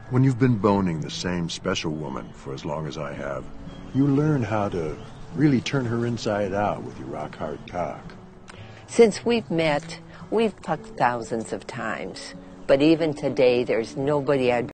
When you've been boning the same special woman for as long as I have, you learn how to really turn her inside out with your rock-hard cock. Since we've met, we've fucked thousands of times. But even today, there's nobody I'd